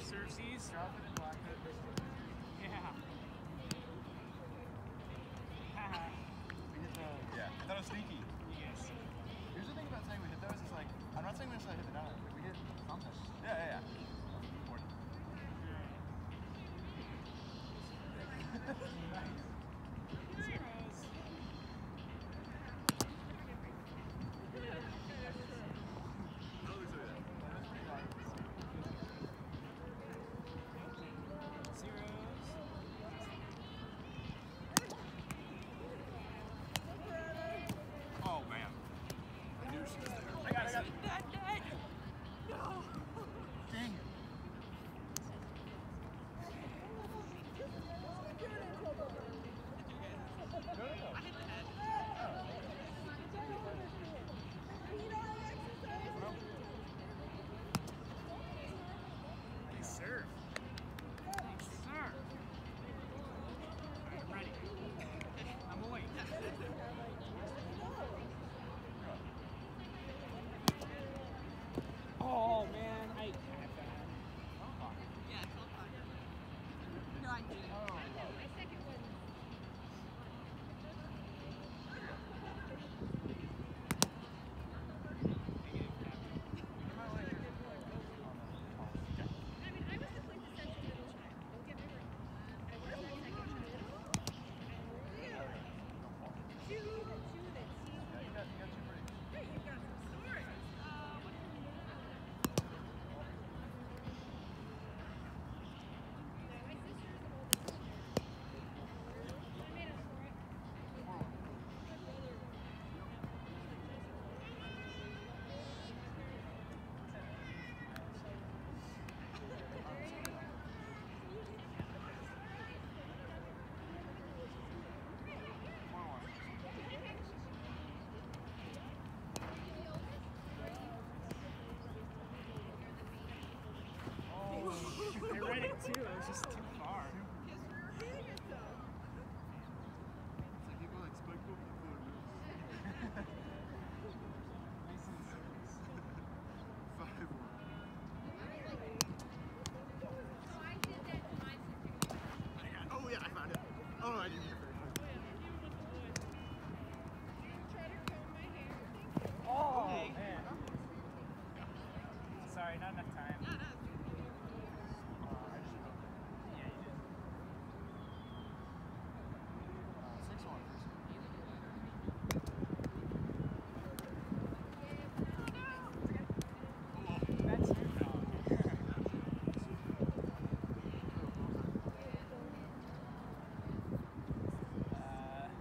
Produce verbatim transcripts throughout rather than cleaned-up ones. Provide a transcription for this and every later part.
Cersei's. Drop it in black. Yeah. Haha. We hit the. Yeah. I thought it was sneaky. Yes. Here's the thing about saying we hit those is like, I'm not saying we necessarily hit the nine, but we hit something. Yeah, yeah, yeah. That's important. Nice. Zeros. Oh man. I knew she was there. I got it, I got it. No. Dang it. No, no, no. I hit the head. Nice serve. Nice serve. Alright, I'm ready. I'm awake. Oh man, I had that. Yeah, it's all fine. No, I didn't. My second one. I mean, I was the quintessential middle child. Don't get me wrong. I was that second child. Chew that, chew that, chew Yeah, you got, you got two pretty. Hey, you got some stories. Um, yeah, my sister's the oldest sister. I made up for it. My brother. I read it too, it was just too far. Kiss her hand yourself. It's like people like spike up before moves. Nice and serious. Five one. So I did that to my sister. I got, oh yeah, I found it. Oh, I didn't get it. Try to comb my hair. Thank you. Oh Hey. man. Sorry, not enough time. No, no. Uh, I just Yeah, you did. uh, six one. That's your dog. uh,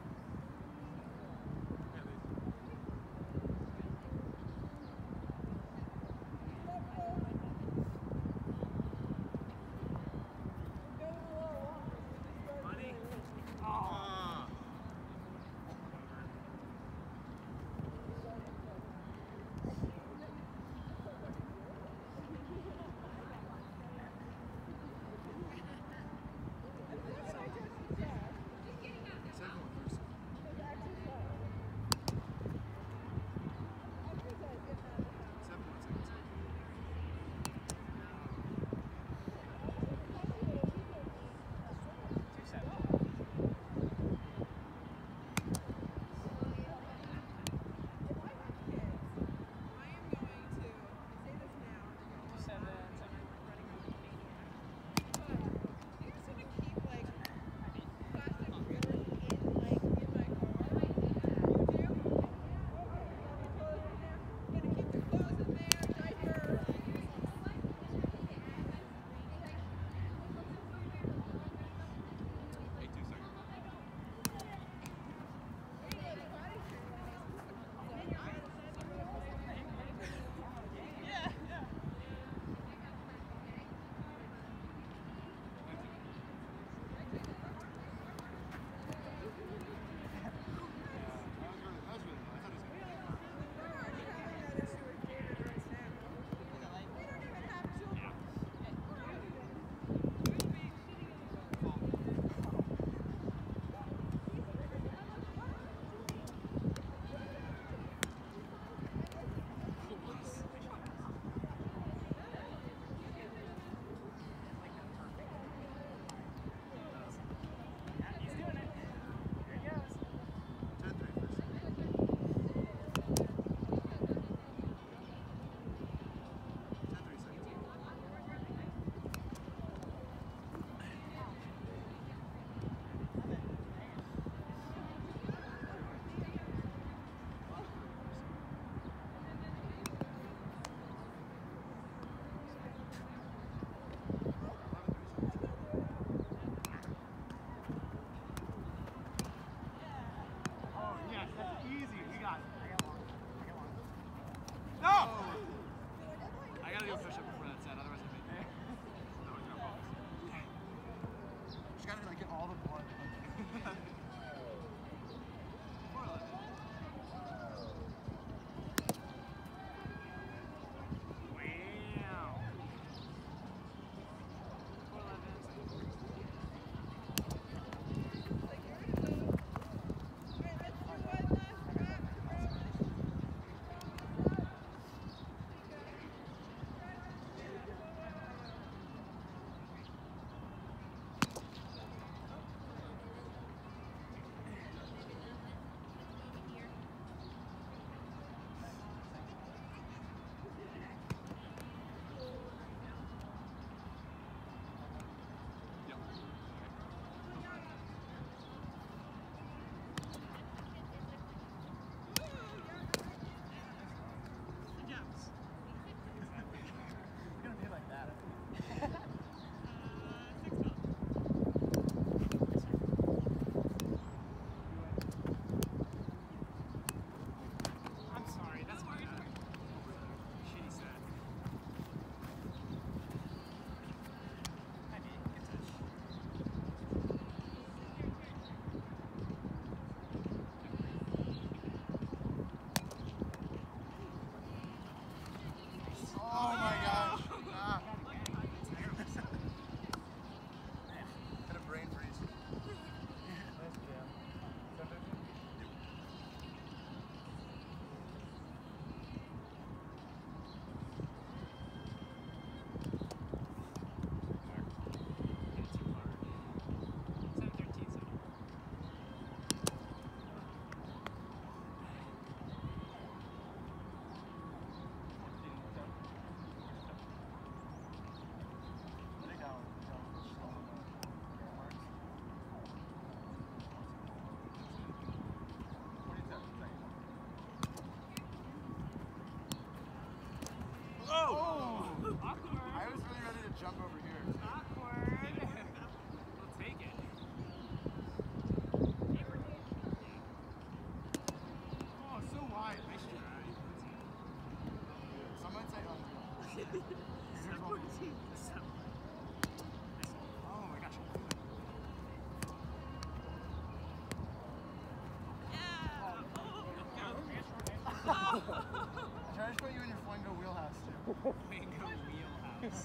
jump over here. Awkward. We'll take it. Oh, so wide. Nice try. Some might say unreal. Here's one. Oh my gosh. I tried to put you in your flingo wheelhouse too. Bingo wheelhouse.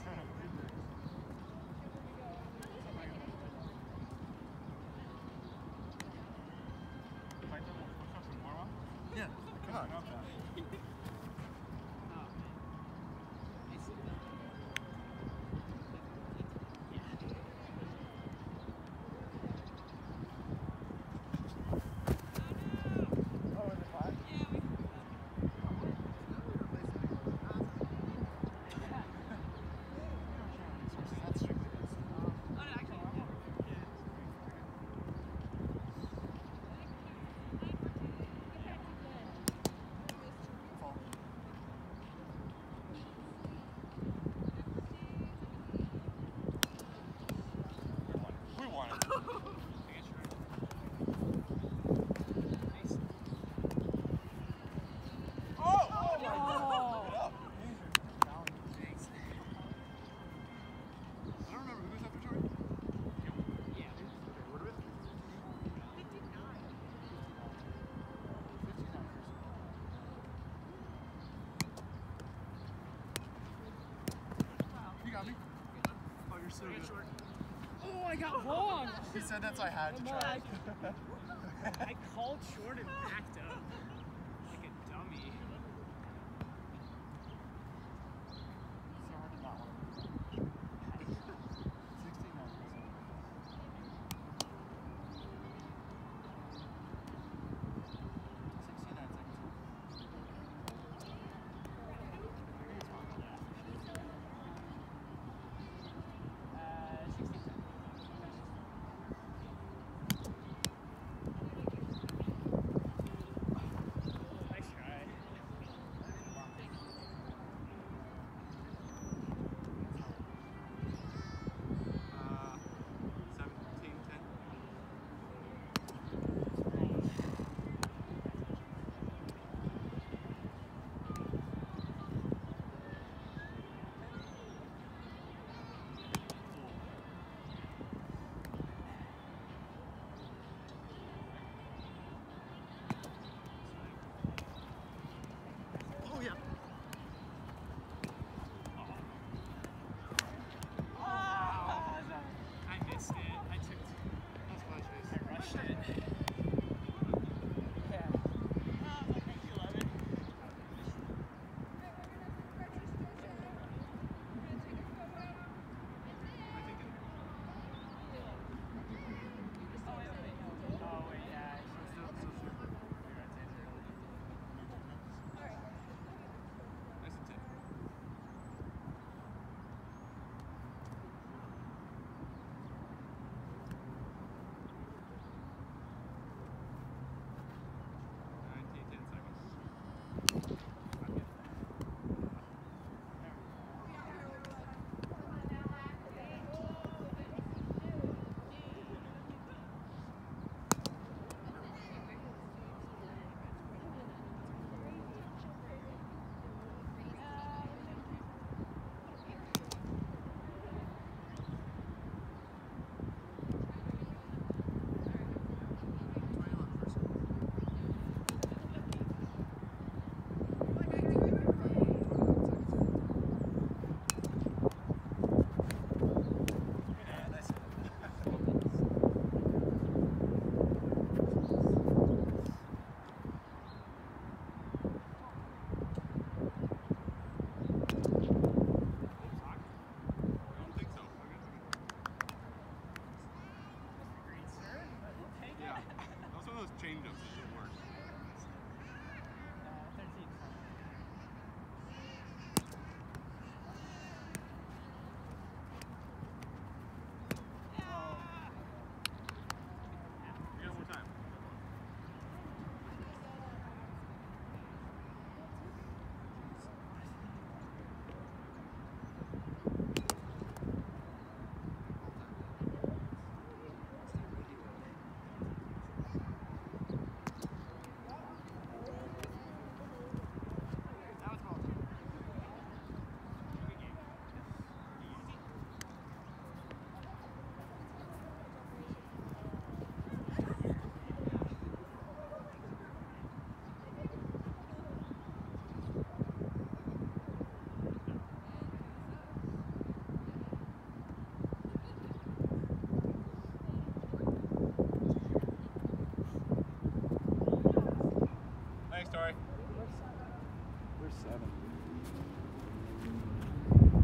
Yeah, come on. Oh, in the five? That's strictly this. Fall. We won it. Oh! Oh my God! Get up. I don't remember who was after Joey. Yeah. What are we? fifty-nine. You got me. Oh, you're so good. Oh, I got long. He said that, so I had to try. I called short and backed up like a dummy. So hard to not want to do that. sixty-nine. sixty-nine seconds. Uh, sixteen. Sorry.